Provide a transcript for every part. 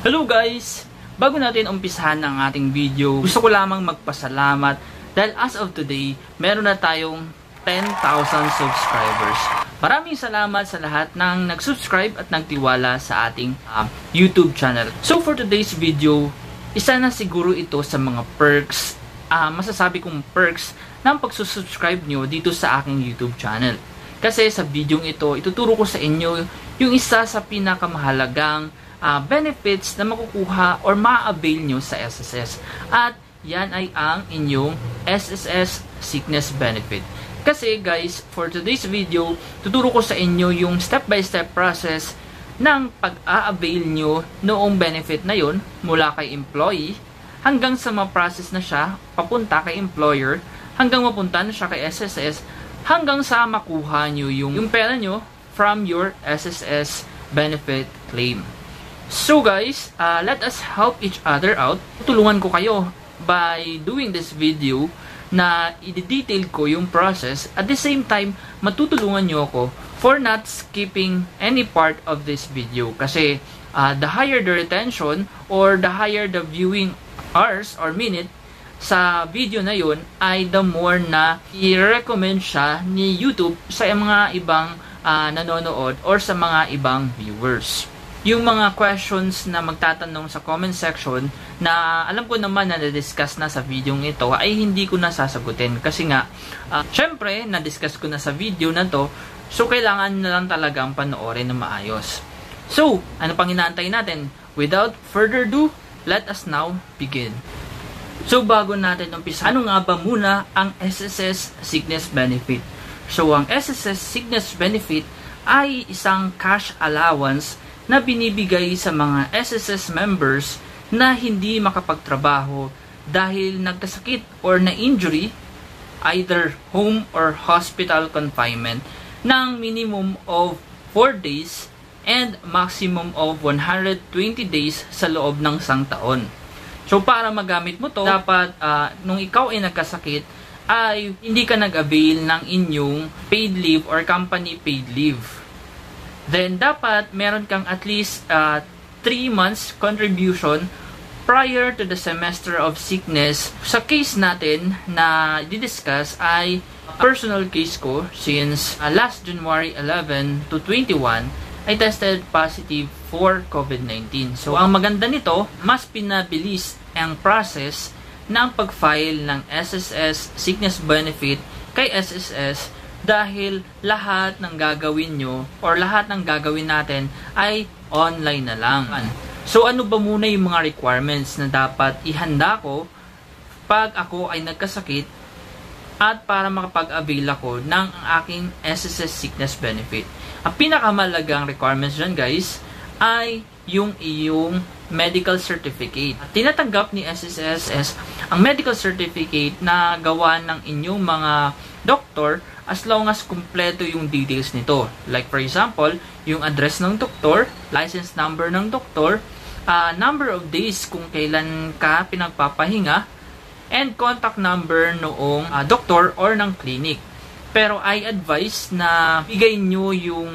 Hello guys! Bago natin umpisahan ang ating video, gusto ko lamang magpasalamat dahil as of today, meron na tayong 10,000 subscribers. Maraming salamat sa lahat ng nag-subscribe at nagtiwala sa ating YouTube channel. So for today's video, isa na siguro ito sa mga perks, masasabi kong perks ng pagsusubscribe nyo dito sa aking YouTube channel. Kasi sa video ito, ituturo ko sa inyo yung isa sa pinakamahalagang benefits na makukuha or ma-avail nyo sa SSS. At yan ay ang inyong SSS Sickness Benefit. Kasi guys, for today's video, tuturo ko sa inyo yung step-by-step process ng pag-a-avail nyo noong benefit na yun mula kay employee hanggang sa ma-process na siya papunta kay employer, hanggang mapunta na siya kay SSS, hanggang sa makuha nyo yung pera nyo from your SSS benefit claim. So guys, let us help each other out. Tulungan ko kayo by doing this video na i-detail ko yung process. At the same time, matutulungan nyo ako for not skipping any part of this video. Kasi the higher the retention or the higher the viewing hours or minute sa video na yun, ay the more na i-recommend siya ni YouTube sa mga ibang nanonood or sa mga ibang viewers. Yung mga questions na magtatanong sa comment section na alam ko naman na na-discuss na sa video ito ay hindi ko na sasagutin kasi nga syempre na-discuss ko na sa video na to, so kailangan na lang talagang panoorin na maayos. So ano pang inaantay natin? Without further ado, let us now begin. So bago natin umpisa, ano nga ba muna ang SSS Sickness Benefit? So ang SSS Sickness Benefit ay isang cash allowance na binibigay sa mga SSS members na hindi makapagtrabaho dahil nagkasakit or na-injury, either home or hospital confinement, ng minimum of 4 days and maximum of 120 days sa loob ng isang taon. So para magamit mo to, dapat nung ikaw ay nagkasakit, ay hindi ka nag-avail ng inyong paid leave or company paid leave. Then, dapat meron kang at least 3 months contribution prior to the semester of sickness. Sa case natin na didiscuss ay personal case ko since last January 11 to 21 ay tested positive for COVID-19. So, ang maganda nito, mas pinabilis ang process ng pag-file ng SSS Sickness Benefit kay SSS dahil lahat ng gagawin nyo or lahat ng gagawin natin ay online na lang. So ano ba muna yung mga requirements na dapat ihanda ko pag ako ay nagkasakit at para makapag-avail ako ng aking SSS Sickness Benefit? Ang pinakamalagang requirements dyan guys ay yung iyong medical certificate. Tinatanggap ni SSS ang medical certificate na gawa ng inyong mga doktor as long as kumpleto yung details nito. Like for example, yung address ng doktor, license number ng doktor, number of days kung kailan ka pinagpapahinga, and contact number noong doktor or ng clinic. Pero I advise na bigay nyo yung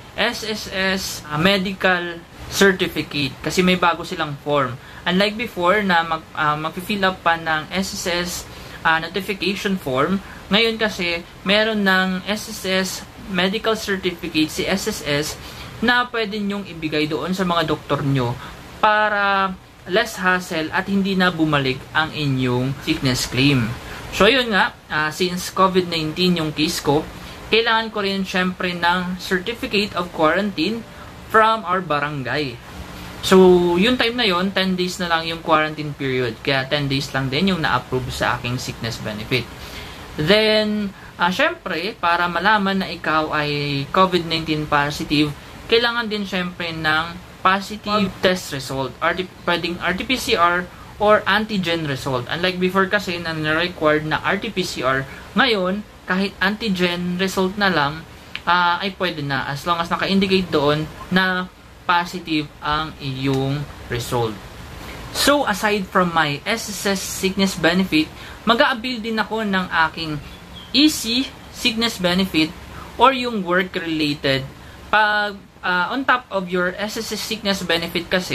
SSS medical certificate kasi may bago silang form. Unlike before na mag-fill up pa ng SSS notification form, ngayon kasi meron ng SSS medical certificate si SSS na pwede nyong ibigay doon sa mga doktor nyo para less hassle at hindi na bumalik ang inyong sickness claim. So yun nga, since COVID-19 yung case ko, kailangan ko rin syempre ng certificate of quarantine from our barangay. So yung time na yon, 10 days na lang yung quarantine period, kaya 10 days lang din yung na-approve sa aking sickness benefit. Then, syempre, para malaman na ikaw ay COVID-19 positive, kailangan din syempre ng positive test result. Pwedeng RT-PCR or antigen result. Unlike before kasi na na-required na RT-PCR, ngayon, kahit antigen result na lang, ay pwede na as long as naka-indicate doon na positive ang iyong result. So, aside from my SSS Sickness Benefit, mag-a-avail din ako ng aking EC Sickness Benefit or yung work-related. Pag on top of your SSS Sickness Benefit kasi,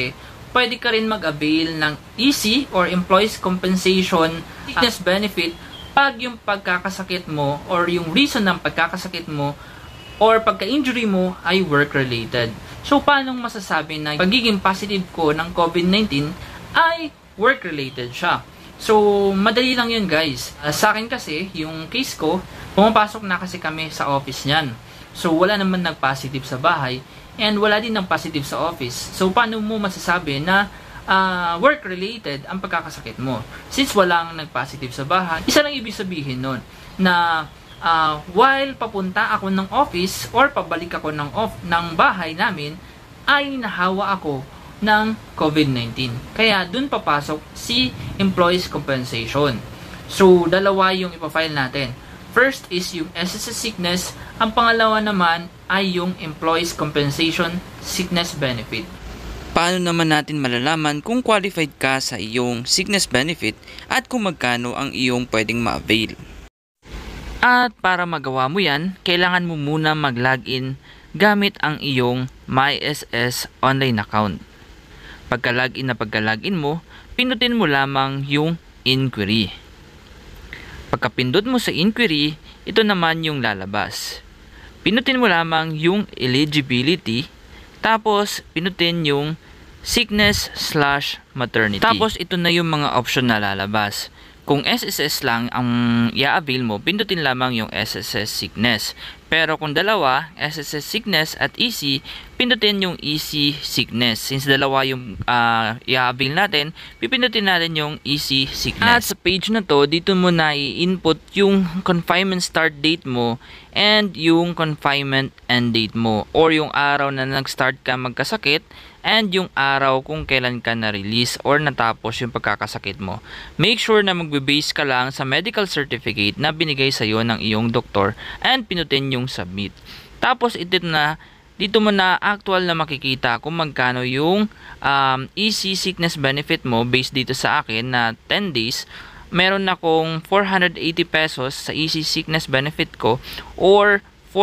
pwede ka rin mag-avail ng EC or Employees Compensation Sickness Benefit pag yung pagkakasakit mo or yung reason ng pagkakasakit mo or pagka-injury mo ay work-related. So, paano masasabi na pagiging positive ko ng COVID-19 ay work-related siya? So, madali lang yun guys. Sa akin kasi, yung case ko, pumapasok na kasi kami sa office niyan. So, wala naman nag-positive sa bahay and wala din ng positive sa office. So, paano mo masasabi na work-related ang pagkakasakit mo? Since walang nag-positive sa bahay, isa lang ibig sabihin nun na while papunta ako ng office or pabalik ako ng bahay namin, ay nahawa ako ng COVID-19. Kaya dun papasok si Employees Compensation. So, dalawa yung ipafile natin. First is yung SSS Sickness. Ang pangalawa naman ay yung Employees Compensation Sickness Benefit. Paano naman natin malalaman kung qualified ka sa iyong sickness benefit at kung magkano ang iyong pwedeng ma-avail? At para magawa mo yan, kailangan mo muna mag-login gamit ang iyong MySS online account. Pagka-login mo, pindutin mo lamang yung inquiry. Pagkapindot mo sa inquiry, ito naman yung lalabas. Pindutin mo lamang yung eligibility, tapos pindutin yung sickness/maternity. Tapos ito na yung mga option na lalabas. Kung SSS lang ang i-avail mo, pindutin lamang yung SSS Sickness. Pero kung dalawa, SSS Sickness at EC, pindutin yung EC Sickness. Since dalawa yung i-avail natin, pipindutin natin yung EC Sickness. At sa page na to, dito mo na i-input yung confinement start date mo and yung confinement end date mo. Or yung araw na nag-start ka magkasakit and yung araw kung kailan ka na-release or natapos yung pagkakasakit mo. Make sure na magbe-base ka lang sa medical certificate na binigay sa'yo ng iyong doktor and pinutin yung submit. Tapos dito mo na actual na makikita kung magkano yung EC sickness benefit mo based dito sa akin na 10 days. Meron akong 480 pesos sa EC sickness benefit ko or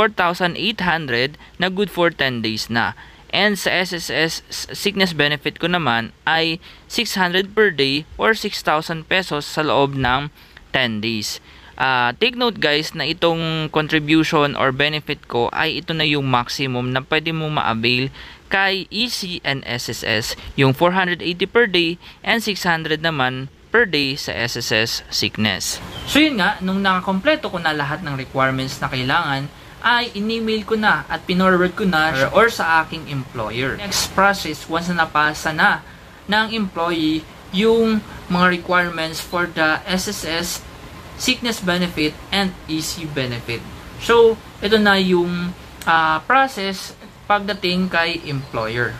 4,800 na good for 10 days na. And sa SSS sickness benefit ko naman ay 600 per day or 6,000 pesos sa loob ng 10 days. Take note guys na itong contribution or benefit ko ay ito na yung maximum na pwede mo ma-avail kay EC and SSS. Yung 480 per day and 600 naman per day sa SSS sickness. So yun nga, nung nakakompleto ko na lahat ng requirements na kailangan, ay in-email ko na at pinorward ko na or sa aking employer. Next process, once na napasa na ng employee yung mga requirements for the SSS sickness benefit and EC benefit. So, ito na yung process pagdating kay employer.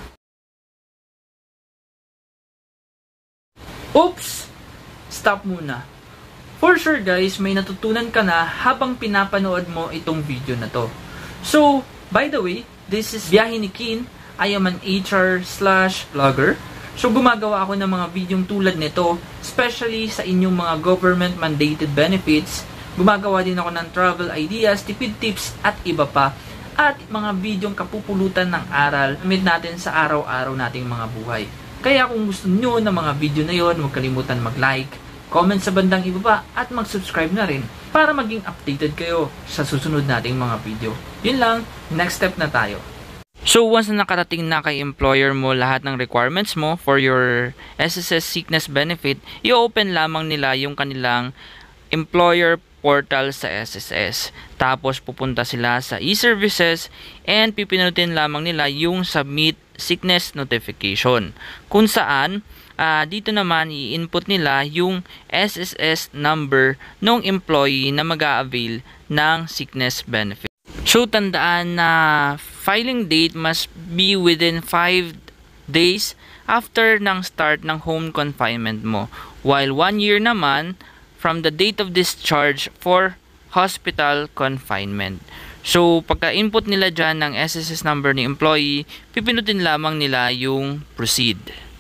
Oops! Stop muna. For sure guys, may natutunan ka na habang pinapanood mo itong video na to. So, by the way, this is Biyahe ni Kin. I am an HR/vlogger. So, gumagawa ako ng mga videong tulad nito, especially sa inyong mga government mandated benefits. Gumagawa din ako ng travel ideas, tipid tips, at iba pa. At mga videong kapupulutan ng aral gamit natin sa araw-araw nating mga buhay. Kaya kung gusto nyo ng mga video na yon, huwag kalimutan mag-like, comment sa bandang ibaba at mag-subscribe na rin para maging updated kayo sa susunod nating mga video. Yun lang, next step na tayo. So once na nakarating na kay employer mo lahat ng requirements mo for your SSS sickness benefit, i-open lamang nila yung kanilang employer portal sa SSS. Tapos pupunta sila sa e-services and pipinutin lamang nila yung submit sickness notification. Kung saan dito naman i-input nila yung SSS number ng employee na mag-a-avail ng sickness benefit. So tandaan na filing date must be within 5 days after ng start ng home confinement mo, while 1 year naman from the date of discharge for hospital confinement. So pagka-input nila dyan ng SSS number ni employee, pipinutin lamang nila yung proceed.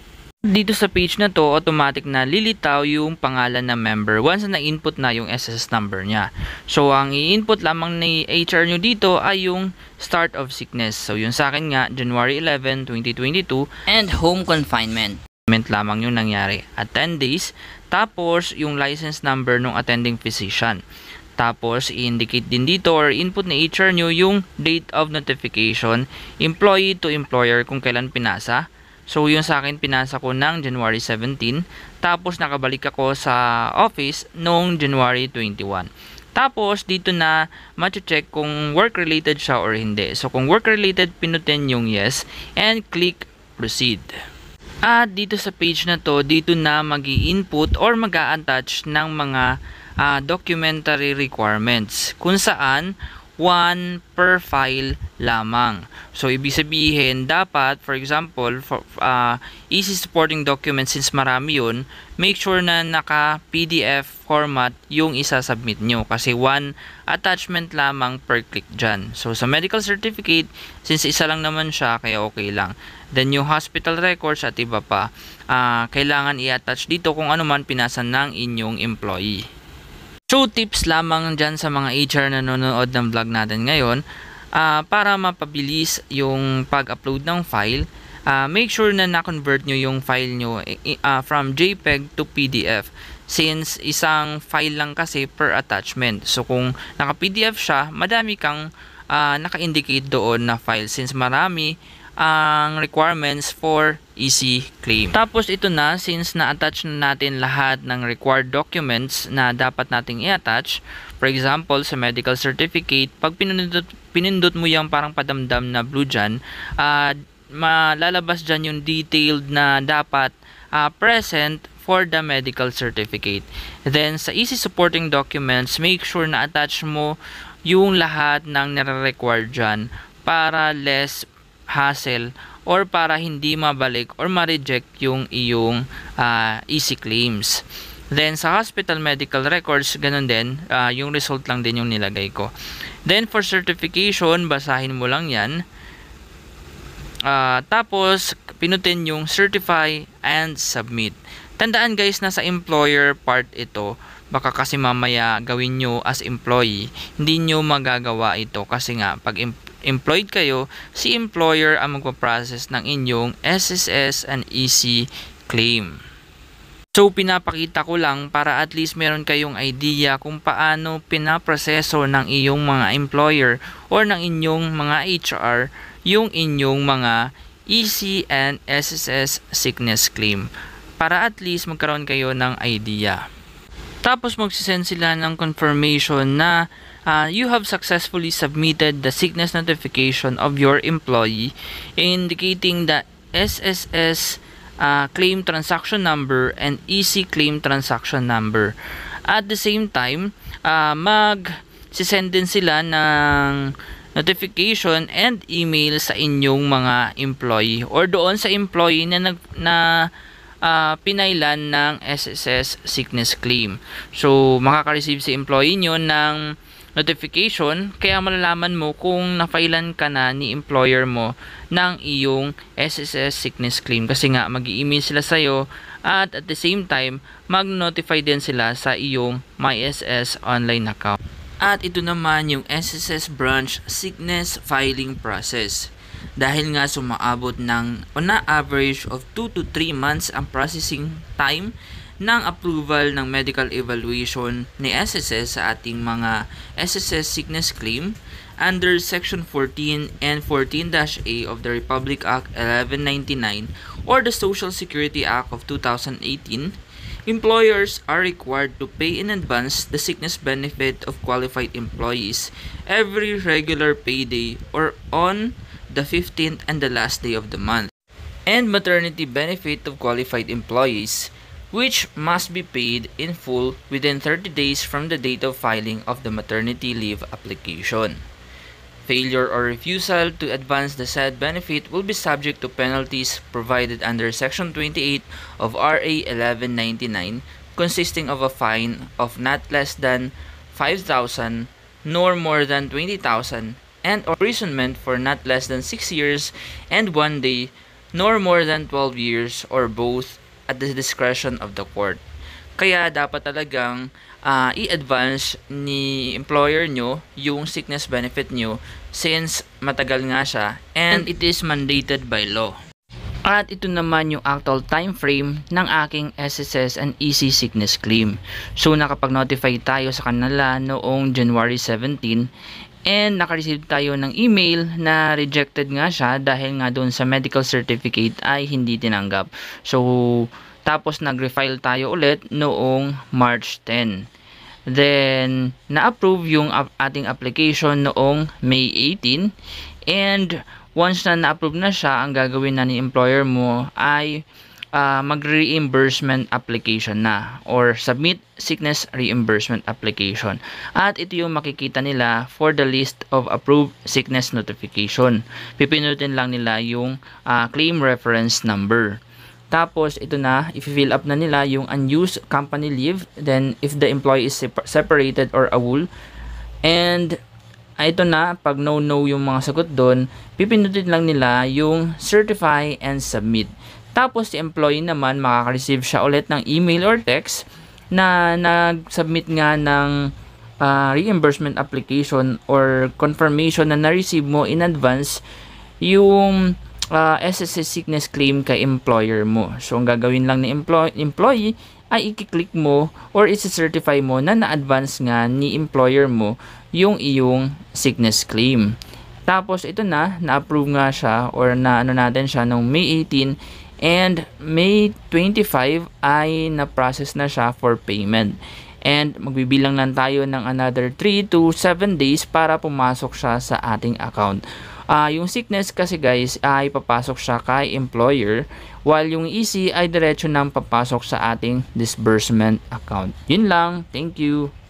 Dito sa page na to, automatic na lilitaw yung pangalan ng member once na input na yung SSS number niya. So, ang i-input lamang ni HR nyo dito ay yung start of sickness. So, yung sa akin nga, January 11, 2022, And home confinement. lamang yung nangyari at 10 days. Tapos, yung license number ng attending physician. Tapos, i-indicate din dito or input ni HR nyo yung date of notification, employee to employer kung kailan pinasa. So, yung sa akin, pinasa ko ng January 17. Tapos, nakabalik ako sa office noong January 21. Tapos, dito na ma-check kung work-related siya or hindi. So, kung work-related, pinutin yung yes and click proceed. At dito sa page na to, dito na mag-i-input or mag-a-attach ng mga documentary requirements kung saan 1 per file lamang. So, ibig sabihin, dapat, for example, for EC supporting documents, since marami yun, make sure na naka-PDF format yung isa-submit nyo. Kasi 1 attachment lamang per click dyan. So, sa medical certificate, since isa lang naman siya, kaya okay lang. Then, yung hospital records at iba pa, kailangan i-attach dito kung ano man pinasa ng inyong employee. So, tips lamang dyan sa mga HR na nanonood ng vlog natin ngayon, para mapabilis yung pag-upload ng file, make sure na na-convert nyo yung file nyo from JPEG to PDF. Since isang file lang kasi per attachment. So, kung naka-PDF siya, madami kang naka-indicate doon na file since marami ang requirements for EC claim. Tapos ito na, since na-attach na natin lahat ng required documents na dapat nating i-attach, for example, sa medical certificate, pag pinindot mo yung parang padamdam na blue dyan, malalabas dyan yung detailed na dapat present for the medical certificate. Then, sa EC supporting documents, make sure na attach mo yung lahat ng nare-require dyan para less hassle or para hindi mabalik or ma-reject yung iyong EC claims. Then, sa hospital medical records, ganun din, yung result lang din yung nilagay ko. Then, for certification, basahin mo lang yan. Tapos, pinutin yung certify and submit. Tandaan guys, na sa employer part ito, baka kasi mamaya gawin nyo as employee, hindi nyo magagawa ito kasi nga, pag employed kayo, si employer ang magpaprocess ng inyong SSS and EC claim. So, pinapakita ko lang para at least meron kayong idea kung paano pinaproseso ng iyong mga employer or ng inyong mga HR yung inyong mga EC and SSS sickness claim. Para at least magkaroon kayo ng idea. Tapos magsisend sila ng confirmation na you have successfully submitted the sickness notification of your employee, indicating the SSS claim transaction number and EC claim transaction number. At the same time, mag-send din sila ng notification and email sa inyong mga employee or doon sa employee na pinailan ng SSS sickness claim. So, makaka-receive si employee nyo ng notification, kaya malalaman mo kung na-filean ka na ni employer mo ng iyong SSS sickness claim. Kasi nga, mag-i-email sila sa'yo at the same time, mag-notify din sila sa iyong MySS online account. At ito naman yung SSS branch sickness filing process. Dahil nga sumaabot ng on average of 2 to 3 months ang processing time ng approval ng medical evaluation ni SSS sa ating mga SSS sickness claim under Section 14 and 14-A of the Republic Act 1199 or the Social Security Act of 2018, employers are required to pay in advance the sickness benefit of qualified employees every regular payday or on the 15th and the last day of the month, and maternity benefit of qualified employees, which must be paid in full within 30 days from the date of filing of the maternity leave application. Failure or refusal to advance the said benefit will be subject to penalties provided under Section 28 of RA 1199, consisting of a fine of not less than 5,000 nor more than 20,000 and imprisonment for not less than 6 years and 1 day nor more than 12 years or both at the discretion of the court. Kaya dapat talagang i-advance ni employer nyo yung sickness benefit nyo since matagal nga siya and it is mandated by law. At ito naman yung actual time frame ng aking SSS and EC sickness claim. So nakapag-notify tayo sa kanila noong January 17 and naka-receive tayo ng email na rejected nga siya dahil nga doon sa medical certificate ay hindi tinanggap. So tapos nag-refile tayo ulit noong March 10. Then na-approve yung ating application noong May 18 and once na na-approve na siya, ang gagawin na ni employer mo ay mag-reimbursement application na or submit sickness reimbursement application. At ito yung makikita nila for the list of approved sickness notification. Pipinutin lang nila yung claim reference number. Tapos ito na, i-fill up na nila yung unused company leave, then if the employee is separated or AWOL, and ito na, pag no yung mga sagot doon, pipinutin lang nila yung certify and submit. Tapos si employee naman, makaka-receive siya ulit ng email or text na nag-submit nga ng reimbursement application or confirmation na na-receive mo in advance yung SSS sickness claim kay employer mo. So ang gagawin lang ni employee ay i-click mo or i-certify mo na na-advance nga ni employer mo yung iyong sickness claim. Tapos ito na-approve nga siya or na-ano natin siya noong May 18 and May 25 ay na-process na siya for payment. And magbibilang lang tayo ng another 3 to 7 days para pumasok siya sa ating account. Yung sickness kasi guys ay papasok siya kay employer while yung EC ay diretso nang papasok sa ating disbursement account. Yun lang. Thank you.